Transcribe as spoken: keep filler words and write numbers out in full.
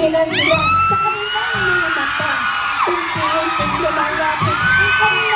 Tinginan sila sa kanilang mga mata. Unti-unting lumalapit ang kanilang